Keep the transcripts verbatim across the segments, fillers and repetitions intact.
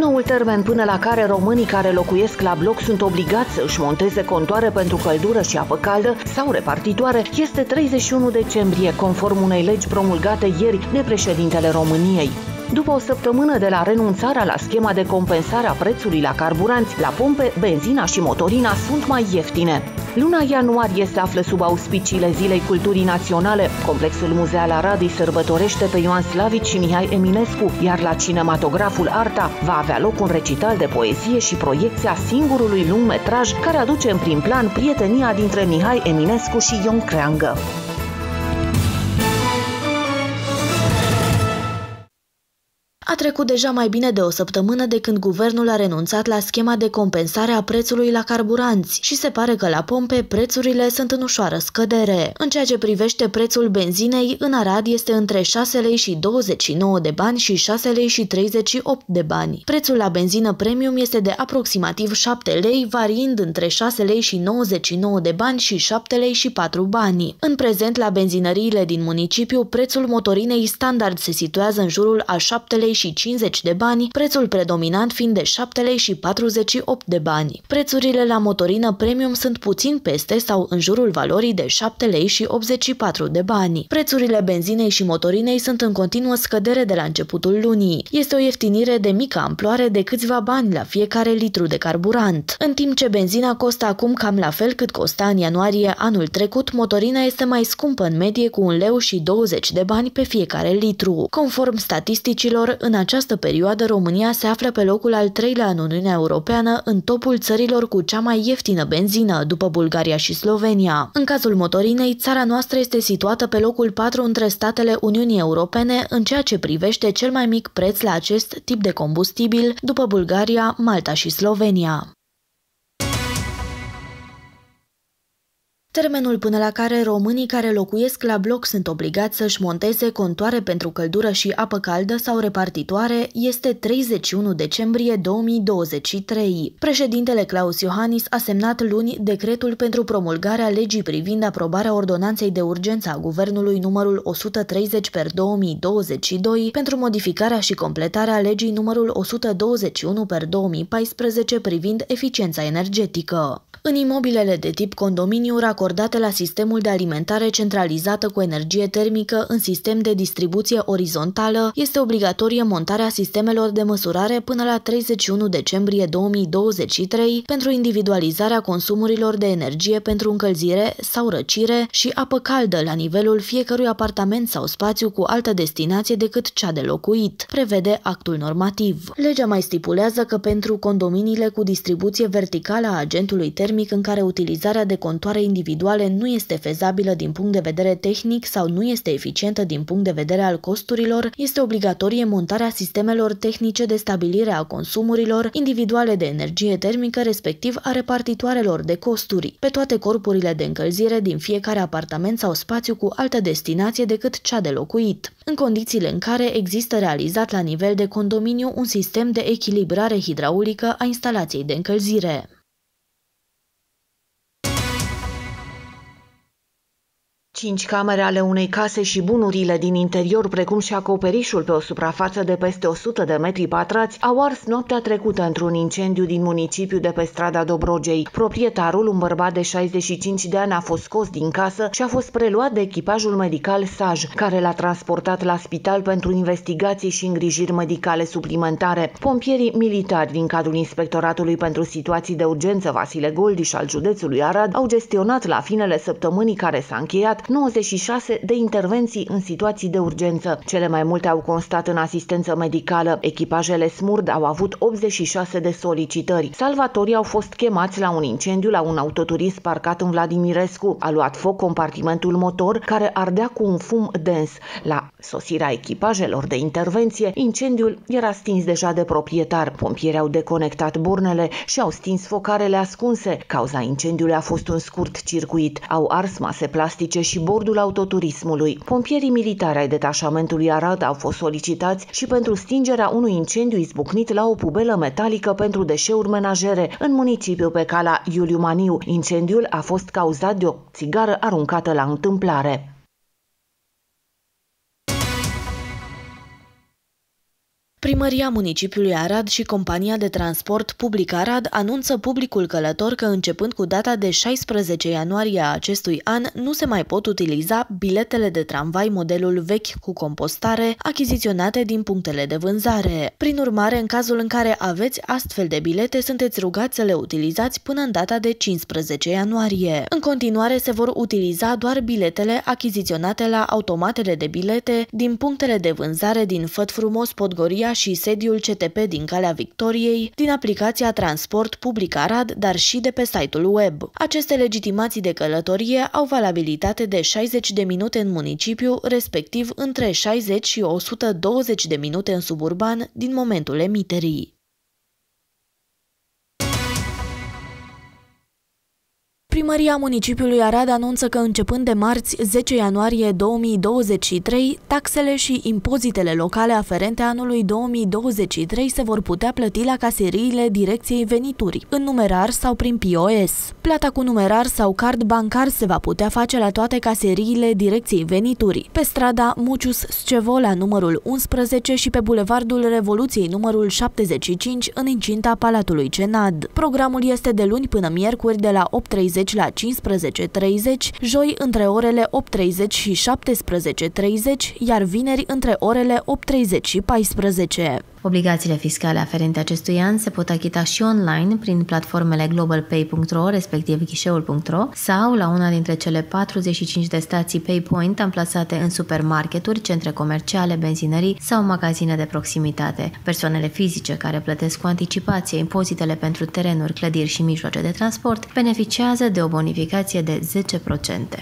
Noul termen până la care românii care locuiesc la bloc sunt obligați să își monteze contoare pentru căldură și apă caldă sau repartitoare este treizeci și unu decembrie, conform unei legi promulgate ieri de președintele României. După o săptămână de la renunțarea la schema de compensare a prețului la carburanți, la pompe, benzina și motorina sunt mai ieftine. Luna ianuarie se află sub auspiciile Zilei Culturii Naționale. Complexul muzeal Arad îi sărbătorește pe Ioan Slavici și Mihai Eminescu, iar la cinematograful Arta va avea loc un recital de poezie și proiecția singurului lungmetraj care aduce în prim plan prietenia dintre Mihai Eminescu și Ion Creangă. A trecut deja mai bine de o săptămână de când guvernul a renunțat la schema de compensare a prețului la carburanți și se pare că la pompe prețurile sunt în ușoară scădere. În ceea ce privește prețul benzinei, în Arad este între șase lei și douăzeci și nouă de bani și șase lei și treizeci și opt de bani. Prețul la benzină premium este de aproximativ șapte lei, variind între șase lei și nouăzeci și nouă de bani și șapte lei și patru bani. În prezent, la benzinăriile din municipiu, prețul motorinei standard se situează în jurul a șapte lei și cincizeci de bani, prețul predominant fiind de șapte lei și patruzeci și opt de bani. Prețurile la motorină premium sunt puțin peste sau în jurul valorii de șapte lei și optzeci și patru de bani. Prețurile benzinei și motorinei sunt în continuă scădere de la începutul lunii. Este o ieftinire de mică amploare de câțiva bani la fiecare litru de carburant. În timp ce benzina costă acum cam la fel cât costa în ianuarie anul trecut, motorina este mai scumpă în medie cu un leu și douăzeci de bani pe fiecare litru. Conform statisticilor, în această perioadă România se află pe locul al treilea în Uniunea Europeană în topul țărilor cu cea mai ieftină benzină, după Bulgaria și Slovenia. În cazul motorinei, țara noastră este situată pe locul patru între statele Uniunii Europene în ceea ce privește cel mai mic preț la acest tip de combustibil, după Bulgaria, Malta și Slovenia. Termenul până la care românii care locuiesc la bloc sunt obligați să-și monteze contoare pentru căldură și apă caldă sau repartitoare este treizeci și unu decembrie două mii douăzeci și trei. Președintele Claus Iohannis a semnat luni decretul pentru promulgarea legii privind aprobarea ordonanței de urgență a Guvernului numărul o sută treizeci pe două mii douăzeci și doi pentru modificarea și completarea legii numărul o sută douăzeci și unu pe două mii paisprezece privind eficiența energetică. În imobilele de tip condominiu racordate la sistemul de alimentare centralizată cu energie termică în sistem de distribuție orizontală, este obligatorie montarea sistemelor de măsurare până la treizeci și unu decembrie două mii douăzeci și trei pentru individualizarea consumurilor de energie pentru încălzire sau răcire și apă caldă la nivelul fiecărui apartament sau spațiu cu altă destinație decât cea de locuit, prevede actul normativ. Legea mai stipulează că pentru condominiile cu distribuție verticală a agentului termic în care utilizarea de contoare individuale nu este fezabilă din punct de vedere tehnic sau nu este eficientă din punct de vedere al costurilor, este obligatorie montarea sistemelor tehnice de stabilire a consumurilor individuale de energie termică, respectiv a repartitoarelor de costuri, pe toate corpurile de încălzire din fiecare apartament sau spațiu cu altă destinație decât cea de locuit, în condițiile în care există realizat la nivel de condominiu un sistem de echilibrare hidraulică a instalației de încălzire. Cinci camere ale unei case și bunurile din interior, precum și acoperișul pe o suprafață de peste o sută de metri pătrați, au ars noaptea trecută într-un incendiu din municipiul de pe strada Dobrogei. Proprietarul, un bărbat de șaizeci și cinci de ani, a fost scos din casă și a fost preluat de echipajul medical Saj, care l-a transportat la spital pentru investigații și îngrijiri medicale suplimentare. Pompierii militari din cadrul Inspectoratului pentru Situații de Urgență Vasile Goldiș al județului Arad au gestionat la finele săptămânii care s-a încheiat nouăzeci și șase de intervenții în situații de urgență. Cele mai multe au constat în asistență medicală. Echipajele SMURD au avut optzeci și șase de solicitări. Salvatorii au fost chemați la un incendiu la un autoturism parcat în Vladimirescu. A luat foc compartimentul motor, care ardea cu un fum dens. La sosirea echipajelor de intervenție, incendiul era stins deja de proprietar. Pompierii au deconectat burnele și au stins focarele ascunse. Cauza incendiului a fost un scurt circuit. Au ars mase plastice și bordul autoturismului. Pompierii militari ai detașamentului Arad au fost solicitați și pentru stingerea unui incendiu izbucnit la o pubelă metalică pentru deșeuri menajere în municipiul pe calea Iuliu Maniu. Incendiul a fost cauzat de o țigară aruncată la întâmplare. Primăria municipiului Arad și compania de transport public Arad anunță publicul călător că începând cu data de șaisprezece ianuarie a acestui an nu se mai pot utiliza biletele de tramvai modelul vechi cu compostare achiziționate din punctele de vânzare. Prin urmare, în cazul în care aveți astfel de bilete, sunteți rugați să le utilizați până în data de cincisprezece ianuarie. În continuare, se vor utiliza doar biletele achiziționate la automatele de bilete din punctele de vânzare din Făt Frumos, Podgoria și sediul C T P din Calea Victoriei, din aplicația Transport Public Arad, dar și de pe site-ul web. Aceste legitimații de călătorie au valabilitate de șaizeci de minute în municipiu, respectiv între șaizeci și o sută douăzeci de minute în suburban din momentul emiterii. Primăria municipiului Arad anunță că începând de marți zece ianuarie două mii douăzeci și trei, taxele și impozitele locale aferente anului două mii douăzeci și trei se vor putea plăti la caseriile Direcției Venituri, în numerar sau prin P O S. Plata cu numerar sau card bancar se va putea face la toate caseriile Direcției Venituri, pe strada Mucius Scevola numărul unsprezece și pe bulevardul Revoluției numărul șaptezeci și cinci în incinta Palatului Cenad. Programul este de luni până miercuri de la opt treizeci la cincisprezece treizeci, joi între orele opt treizeci și șaptesprezece treizeci, iar vineri între orele opt treizeci și paisprezece. Obligațiile fiscale aferente acestui an se pot achita și online prin platformele globalpay punct ro, respectiv ghișeul punct ro, sau la una dintre cele patruzeci și cinci de stații PayPoint amplasate în supermarketuri, centre comerciale, benzinării sau magazine de proximitate. Persoanele fizice care plătesc cu anticipație impozitele pentru terenuri, clădiri și mijloace de transport beneficiază de o bonificație de zece la sută.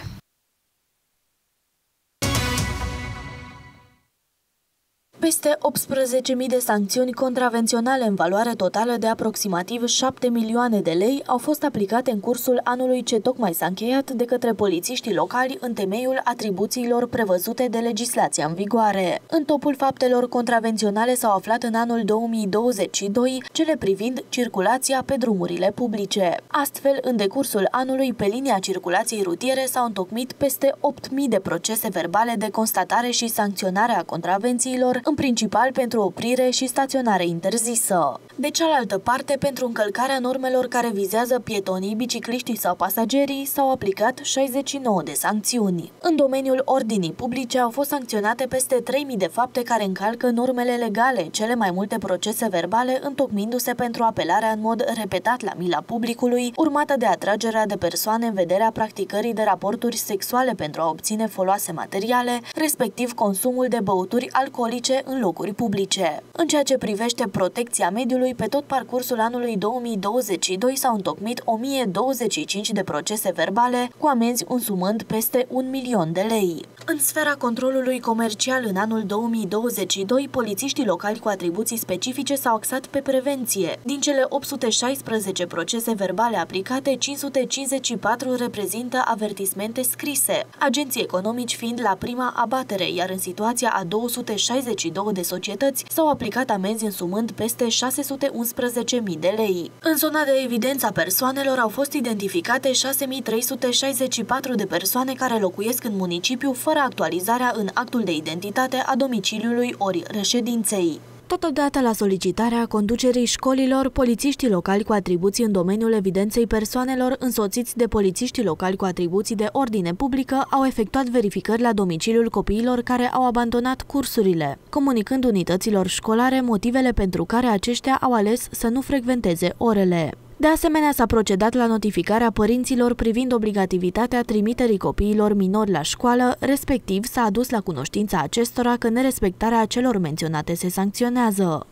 Peste optsprezece mii de sancțiuni contravenționale în valoare totală de aproximativ șapte milioane de lei au fost aplicate în cursul anului ce tocmai s-a încheiat de către polițiștii locali în temeiul atribuțiilor prevăzute de legislația în vigoare. În topul faptelor contravenționale s-au aflat în anul două mii douăzeci și doi cele privind circulația pe drumurile publice. Astfel, în decursul anului, pe linia circulației rutiere s-au întocmit peste opt mii de procese verbale de constatare și sancționare a contravențiilor, în principal pentru oprire și staționare interzisă. De cealaltă parte, pentru încălcarea normelor care vizează pietonii, bicicliștii sau pasagerii, s-au aplicat șaizeci și nouă de sancțiuni. În domeniul ordinii publice au fost sancționate peste trei mii de fapte care încalcă normele legale, cele mai multe procese verbale întocmindu-se pentru apelarea în mod repetat la mila publicului, urmată de atragerea de persoane în vederea practicării de raporturi sexuale pentru a obține foloase materiale, respectiv consumul de băuturi alcoolice în locuri publice. În ceea ce privește protecția mediului, pe tot parcursul anului două mii douăzeci și doi s-au întocmit o mie douăzeci și cinci de procese verbale cu amenzi însumând peste un milion de lei. În sfera controlului comercial în anul două mii douăzeci și doi, polițiștii locali cu atribuții specifice s-au axat pe prevenție. Din cele opt sute șaisprezece procese verbale aplicate, cinci sute cincizeci și patru reprezintă avertismente scrise, agenții economici fiind la prima abatere, iar în situația a două sute șaizeci și doi de societăți s-au aplicat amenzi însumând peste șase sute unsprezece mii de lei. În zona de evidență a persoanelor au fost identificate șase mii trei sute șaizeci și patru de persoane care locuiesc în municipiu fără actualizarea în actul de identitate a domiciliului ori reședinței. Totodată, la solicitarea conducerii școlilor, polițiștii locali cu atribuții în domeniul evidenței persoanelor, însoțiți de polițiștii locali cu atribuții de ordine publică, au efectuat verificări la domiciliul copiilor care au abandonat cursurile, comunicând unităților școlare motivele pentru care aceștia au ales să nu frecventeze orele. De asemenea, s-a procedat la notificarea părinților privind obligativitatea trimiterii copiilor minori la școală, respectiv s-a adus la cunoștința acestora că nerespectarea celor menționate se sancționează.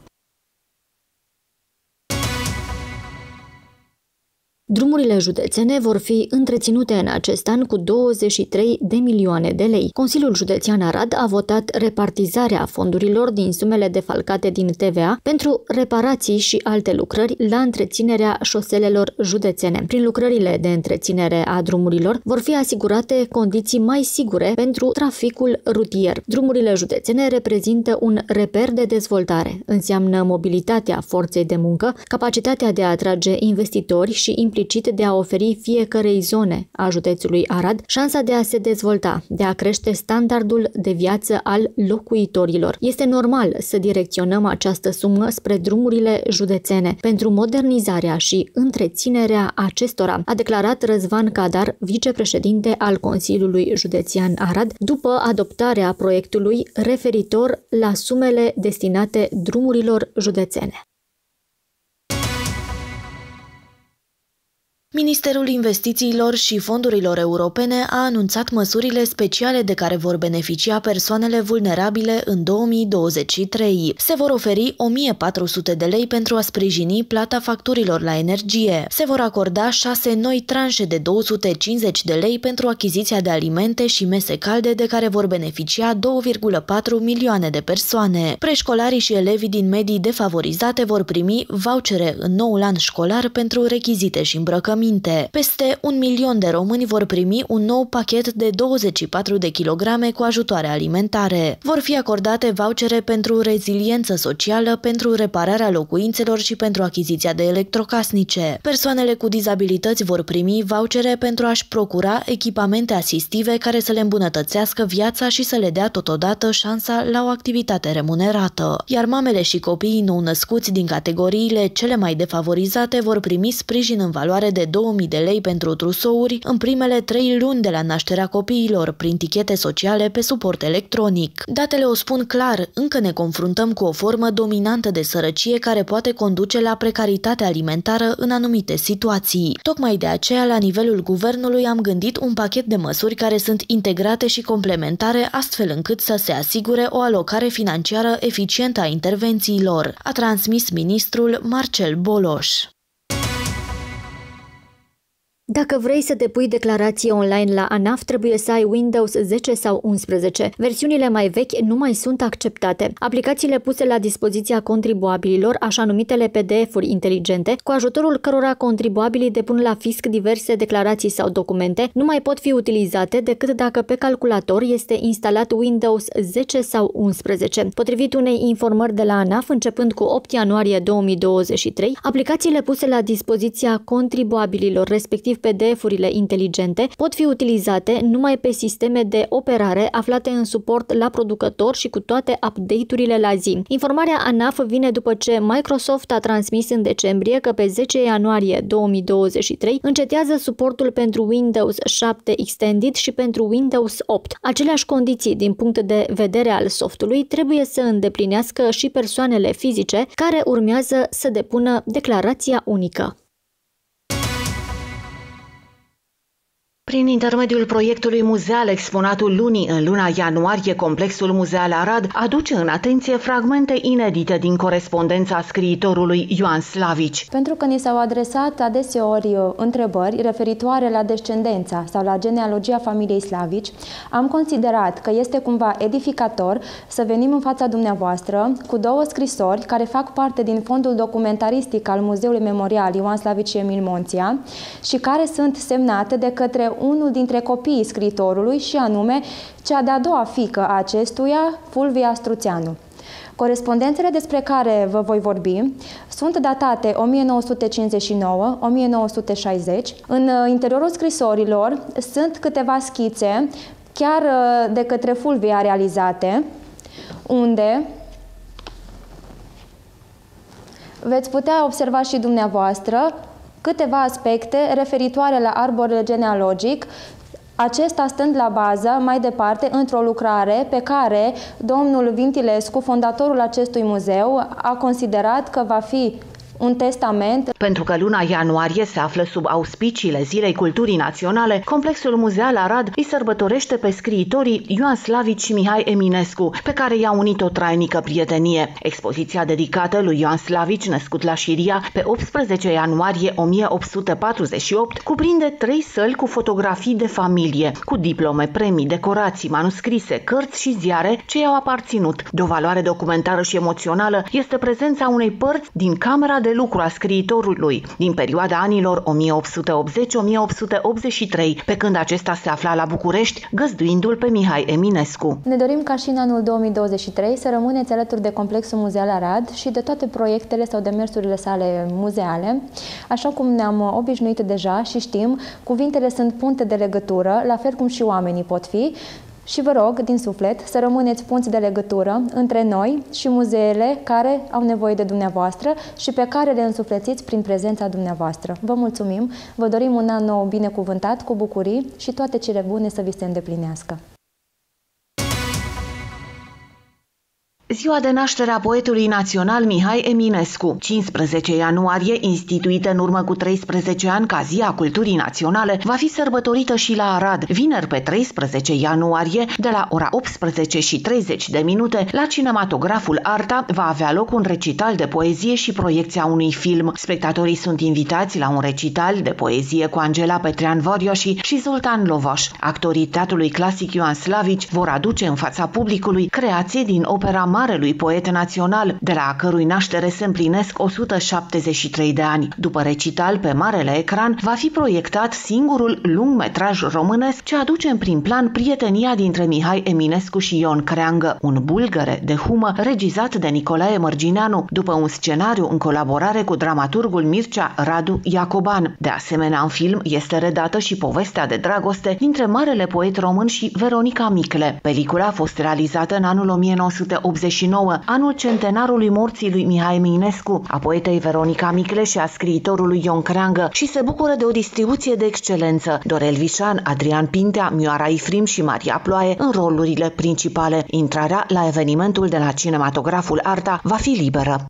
Drumurile județene vor fi întreținute în acest an cu douăzeci și trei de milioane de lei. Consiliul Județean Arad a votat repartizarea fondurilor din sumele defalcate din T V A pentru reparații și alte lucrări la întreținerea șoselelor județene. Prin lucrările de întreținere a drumurilor vor fi asigurate condiții mai sigure pentru traficul rutier. Drumurile județene reprezintă un reper de dezvoltare. Înseamnă mobilitatea forței de muncă, capacitatea de a atrage investitori și implicarea explicit de a oferi fiecărei zone a județului Arad șansa de a se dezvolta, de a crește standardul de viață al locuitorilor. Este normal să direcționăm această sumă spre drumurile județene pentru modernizarea și întreținerea acestora, a declarat Răzvan Cadar, vicepreședinte al Consiliului Județean Arad, după adoptarea proiectului referitor la sumele destinate drumurilor județene. Ministerul Investițiilor și Fondurilor Europene a anunțat măsurile speciale de care vor beneficia persoanele vulnerabile în două mii douăzeci și trei. Se vor oferi o mie patru sute de lei pentru a sprijini plata facturilor la energie. Se vor acorda șase noi tranșe de două sute cincizeci de lei pentru achiziția de alimente și mese calde de care vor beneficia două virgulă patru milioane de persoane. Preșcolarii și elevii din medii defavorizate vor primi vouchere în noul an școlar pentru rechizite și îmbrăcăminte. Peste un milion de români vor primi un nou pachet de douăzeci și patru de kilograme cu ajutoare alimentare. Vor fi acordate vouchere pentru reziliență socială, pentru repararea locuințelor și pentru achiziția de electrocasnice. Persoanele cu dizabilități vor primi vouchere pentru a-și procura echipamente asistive care să le îmbunătățească viața și să le dea totodată șansa la o activitate remunerată. Iar mamele și copiii nou-născuți din categoriile cele mai defavorizate vor primi sprijin în valoare de două mii de lei pentru trusouri în primele trei luni de la nașterea copiilor, prin tichete sociale pe suport electronic. Datele o spun clar, încă ne confruntăm cu o formă dominantă de sărăcie care poate conduce la precaritate alimentară în anumite situații. Tocmai de aceea, la nivelul guvernului, am gândit un pachet de măsuri care sunt integrate și complementare, astfel încât să se asigure o alocare financiară eficientă a intervențiilor, a transmis ministrul Marcel Boloș. Dacă vrei să depui declarație online la ANAF, trebuie să ai Windows zece sau unsprezece. Versiunile mai vechi nu mai sunt acceptate. Aplicațiile puse la dispoziția contribuabililor, așa numitele P D F-uri inteligente, cu ajutorul cărora contribuabilii depun la fisc diverse declarații sau documente, nu mai pot fi utilizate decât dacă pe calculator este instalat Windows zece sau unsprezece. Potrivit unei informări de la ANAF, începând cu opt ianuarie două mii douăzeci și trei, aplicațiile puse la dispoziția contribuabililor, respectiv P D F-urile inteligente, pot fi utilizate numai pe sisteme de operare aflate în suport la producător și cu toate update-urile la zi. Informarea ANAF vine după ce Microsoft a transmis în decembrie că pe zece ianuarie două mii douăzeci și trei încetează suportul pentru Windows șapte Extended și pentru Windows opt. Aceleași condiții din punct de vedere al softului trebuie să îndeplinească și persoanele fizice care urmează să depună declarația unică. Prin intermediul proiectului muzeal exponatul lunii în luna ianuarie, complexul muzeal Arad aduce în atenție fragmente inedite din corespondența scriitorului Ioan Slavici. Pentru că ni s-au adresat adeseori întrebări referitoare la descendența sau la genealogia familiei Slavici, am considerat că este cumva edificator să venim în fața dumneavoastră cu două scrisori care fac parte din fondul documentaristic al Muzeului Memorial Ioan Slavici și Emil Monția și care sunt semnate de către unul dintre copiii scriitorului și anume cea de-a doua fiică a acestuia, Fulvia Struțeanu. Corespondențele despre care vă voi vorbi sunt datate o mie nouă sute cincizeci și nouă - o mie nouă sute șaizeci. În interiorul scrisorilor sunt câteva schițe, chiar de către Fulvia realizate, unde veți putea observa și dumneavoastră câteva aspecte referitoare la arborele genealogic, acesta stând la bază mai departe într-o lucrare pe care domnul Vintilescu, fondatorul acestui muzeu, a considerat că va fi un testament. Pentru că luna ianuarie se află sub auspiciile Zilei Culturii Naționale, complexul muzeal Arad îi sărbătorește pe scriitorii Ioan Slavici și Mihai Eminescu, pe care i-a unit o trainică prietenie. Expoziția dedicată lui Ioan Slavici, născut la Șiria pe optsprezece ianuarie o mie opt sute patruzeci și opt, cuprinde trei săli cu fotografii de familie, cu diplome, premii, decorații, manuscrise, cărți și ziare ce i-au aparținut. De o valoare documentară și emoțională este prezența unei părți din camera de lucru a scriitorului din perioada anilor o mie opt sute optzeci - o mie opt sute optzeci și trei, pe când acesta se afla la București, găzduindu-l pe Mihai Eminescu. Ne dorim ca și în anul două mii douăzeci și trei să rămâneți alături de Complexul Muzeal Arad și de toate proiectele sau demersurile sale muzeale. Așa cum ne-am obișnuit deja și știm, cuvintele sunt punte de legătură, la fel cum și oamenii pot fi. Și vă rog, din suflet, să rămâneți punți de legătură între noi și muzeele care au nevoie de dumneavoastră și pe care le însuflețiți prin prezența dumneavoastră. Vă mulțumim, vă dorim un an nou binecuvântat, cu bucurii și toate cele bune să vi se îndeplinească. Ziua de naștere a poetului național Mihai Eminescu, cincisprezece ianuarie, instituită în urmă cu treisprezece ani ca Zi a Culturii Naționale, va fi sărbătorită și la Arad, vineri pe treisprezece ianuarie, de la ora optsprezece și treizeci de minute, la Cinematograful Arta va avea loc un recital de poezie și proiecția unui film. Spectatorii sunt invitați la un recital de poezie cu Angela Petrean-Vorioși și Zoltan Lovaș. Actorii Teatrului Clasic Ioan Slavici vor aduce în fața publicului creații din opera marelui poet național, de la a cărui naștere se împlinesc o sută șaptezeci și trei de ani. După recital, pe marele ecran, va fi proiectat singurul lungmetraj românesc ce aduce în prim plan prietenia dintre Mihai Eminescu și Ion Creangă, un bulgăre de humă regizat de Nicolae Mărgineanu, după un scenariu în colaborare cu dramaturgul Mircea Radu Iacoban. De asemenea, în film este redată și povestea de dragoste dintre marele poet român și Veronica Micle. Pelicula a fost realizată în anul o mie nouă sute optzeci și nouă, anul centenarului morții lui Mihai Eminescu, a poetei Veronica Micle și a scriitorului Ion Creangă și se bucură de o distribuție de excelență. Dorel Vișan, Adrian Pintea, Mioara Ifrim și Maria Ploaie în rolurile principale. Intrarea la evenimentul de la Cinematograful Arta va fi liberă.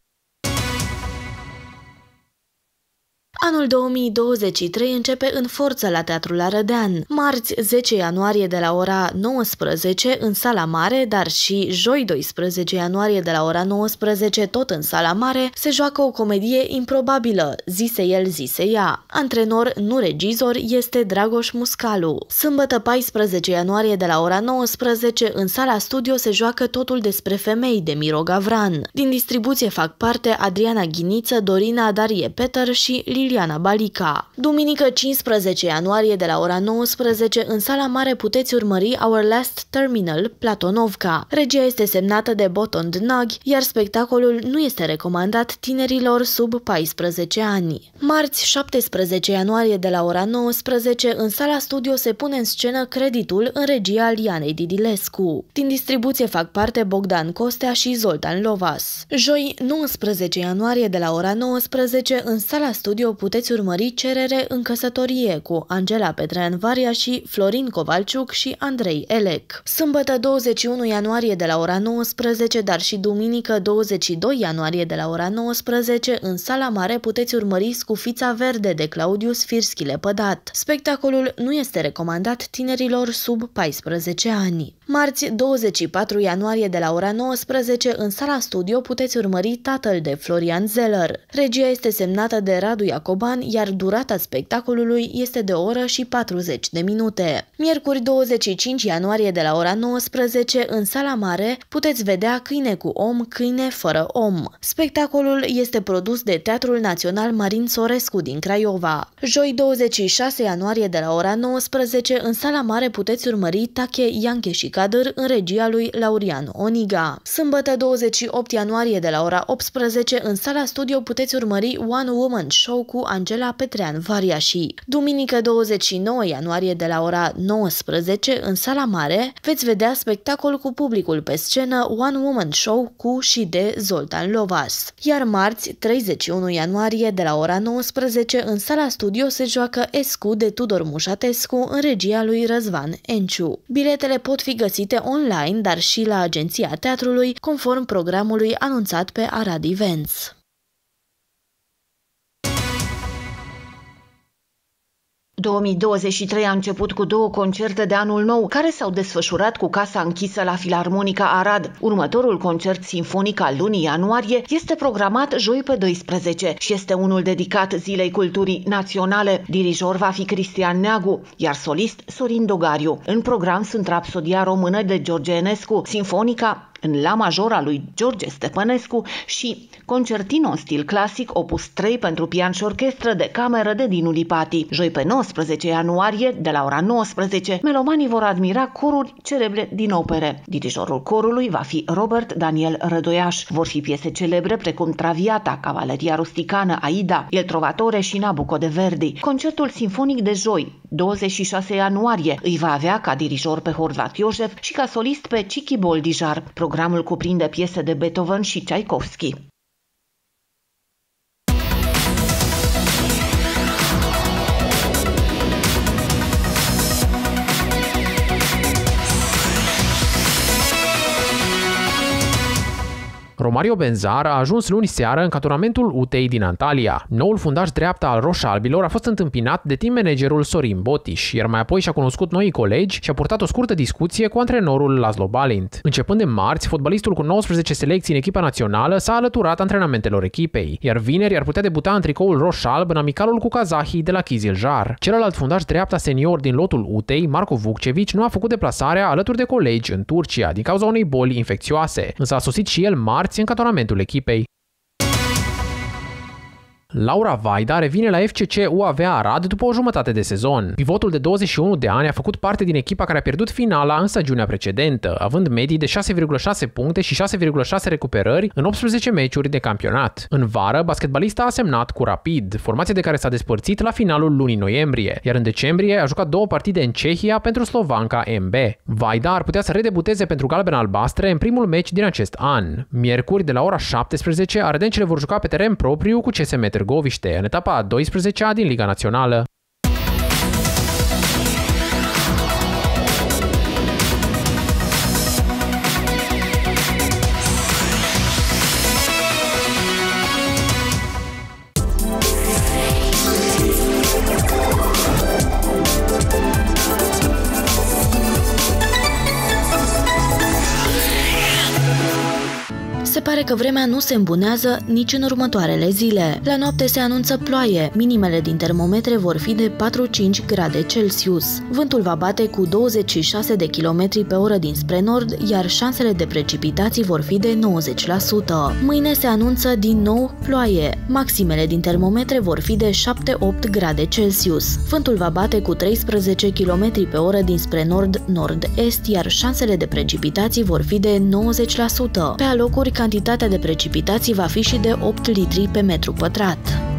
Anul două mii douăzeci și trei începe în forță la Teatrul Arădean. Marți, zece ianuarie de la ora nouăsprezece în Sala Mare, dar și joi, doisprezece ianuarie de la ora nouăsprezece tot în Sala Mare, se joacă o comedie improbabilă, Zise el, zise ea. Antrenor, nu regizor, este Dragoș Muscalu. Sâmbătă, paisprezece ianuarie de la ora nouăsprezece în Sala Studio se joacă Totul despre femei de Miro Gavran. Din distribuție fac parte Adriana Ghiniță, Dorina Darie Peter și Liliana Iuliana Balica. Duminică, cincisprezece ianuarie de la ora nouăsprezece în Sala Mare puteți urmări Our Last Terminal, Platonovka. Regia este semnată de Boton Dnag, iar spectacolul nu este recomandat tinerilor sub paisprezece ani. Marți, șaptesprezece ianuarie de la ora nouăsprezece în Sala Studio se pune în scenă Creditul în regia Lianei Didilescu. Din distribuție fac parte Bogdan Costea și Zoltan Lovas. Joi, nouăsprezece ianuarie de la ora nouăsprezece în Sala Studio puteți urmări Cerere în căsătorie cu Angela Petrean-Varia și Florin Covalciuc și Andrei Elec. Sâmbătă, douăzeci și unu ianuarie de la ora nouăsprezece, dar și duminică, douăzeci și doi ianuarie de la ora nouăsprezece în Sala Mare puteți urmări Scufița Verde de Claudius Firski Lepădat. Spectacolul nu este recomandat tinerilor sub paisprezece ani. Marți, douăzeci și patru ianuarie de la ora nouăsprezece în Sala Studio puteți urmări Tatăl de Florian Zeller. Regia este semnată de Radu Iacoban, iar durata spectacolului este de o oră și patruzeci de minute. Miercuri, douăzeci și cinci ianuarie de la ora nouăsprezece în Sala Mare puteți vedea Câine cu om, câine fără om. Spectacolul este produs de Teatrul Național Marin Sorescu din Craiova. Joi, douăzeci și șase ianuarie de la ora nouăsprezece în Sala Mare puteți urmări Tache, Ianche și Cadâr în regia lui Laurian Oniga. Sâmbătă, douăzeci și opt ianuarie de la ora optsprezece în Sala Studio puteți urmări One Woman Show cu Angela Petrean-Variași. Duminică, douăzeci și nouă ianuarie de la ora nouăsprezece în Sala Mare veți vedea spectacol cu publicul pe scenă One Woman Show cu și de Zoltan Lovas. Iar marți, treizeci și unu ianuarie de la ora nouăsprezece în Sala Studio se joacă Escu de Tudor Mușatescu în regia lui Răzvan Enciu. Biletele pot fi găsite online, dar și la Agenția Teatrului, conform programului anunțat pe Arad Events. două mii douăzeci și trei a început cu două concerte de anul nou, care s-au desfășurat cu casa închisă la Filarmonica Arad. Următorul concert sinfonic al lunii ianuarie este programat joi pe doisprezece și este unul dedicat Zilei Culturii Naționale. Dirijor va fi Cristian Neagu, iar solist Sorin Dogariu. În program sunt Rapsodia Română de George Enescu, Sinfonica în la major a lui George Stepănescu și concertino în stil clasic, opus trei pentru pian și orchestră de cameră de Dinu Lipati. Joi pe nouăsprezece ianuarie, de la ora nouăsprezece, melomanii vor admira coruri celebre din opere. Dirijorul corului va fi Robert Daniel Rădoiaș. Vor fi piese celebre precum Traviata, Cavaleria rusticană, Aida, Il Trovatore și Nabucco de Verdi. Concertul sinfonic de joi, douăzeci și șase ianuarie, îi va avea ca dirijor pe Horvat Iosef și ca solist pe Cichi Boldijar. Programul cuprinde piese de Beethoven și Tchaikovsky. Romario Benzar a ajuns luni seară în cantonamentul U T E I din Antalya. Noul fundaș dreapta al roșalbilor a fost întâmpinat de team managerul Sorin Botiș, iar mai apoi și-a cunoscut noi colegi și a purtat o scurtă discuție cu antrenorul Laszlo Balint. Începând de marți, fotbalistul cu nouăsprezece selecții în echipa națională s-a alăturat antrenamentelor echipei, iar vineri ar putea debuta în tricoul roșalb în amicalul cu kazahii de la Kiziljar. Celălalt fundaș dreapta senior din lotul U T E I, Marco Vukcevic, nu a făcut deplasarea alături de colegi în Turcia din cauza unei boli infecțioase, însă a sosit și el marți în cantonamentul echipei. Laura Vaida revine la F C C U A V Arad după o jumătate de sezon. Pivotul de douăzeci și unu de ani a făcut parte din echipa care a pierdut finala în stagiunea precedentă, având medii de șase virgulă șase puncte și șase virgulă șase recuperări în optsprezece meciuri de campionat. În vară, basketbalista a semnat cu Rapid, formație de care s-a despărțit la finalul lunii noiembrie, iar în decembrie a jucat două partide în Cehia pentru slovanca M B. Vaida ar putea să redebuteze pentru Galben Albastre în primul meci din acest an. Miercuri, de la ora șaptesprezece, ardencele vor juca pe teren propriu cu C S M Târgoviște, în etapa a douăsprezecea din Liga Națională. Se pare că vremea nu se îmbunează nici în următoarele zile. La noapte se anunță ploaie, minimele din termometre vor fi de patru-cinci grade Celsius. Vântul va bate cu douăzeci și șase de kilometri pe oră dinspre nord, iar șansele de precipitații vor fi de nouăzeci la sută. Mâine se anunță din nou ploaie. Maximele din termometre vor fi de șapte-opt grade Celsius. Vântul va bate cu treisprezece kilometri pe oră dinspre nord-nord-est, iar șansele de precipitații vor fi de nouăzeci la sută. Pe alocuri, cantitatea de precipitații va fi și de opt litri pe metru pătrat.